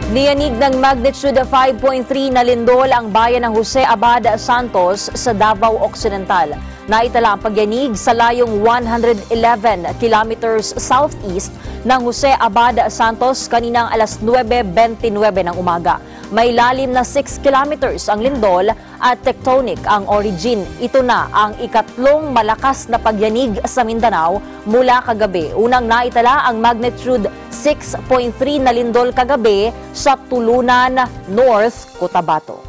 Niyanig ng magnitude 5.3 na lindol ang bayan ng Jose Abad Santos sa Davao Occidental. Naitala ang pagyanig sa layong 111 kilometers southeast ng Jose Abad Santos kaninang alas 9:29 ng umaga. May lalim na 6 kilometers ang lindol at tectonic ang origin. Ito na ang ikatlong malakas na pagyanig sa Mindanao mula kagabi. Unang naitala ang magnitude 6.3 na lindol kagabi sa Tulunan, North Cotabato.